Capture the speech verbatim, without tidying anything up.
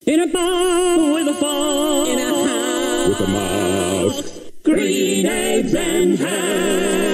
In a bar with a phone. In a house with a mouse. Green eggs and ham.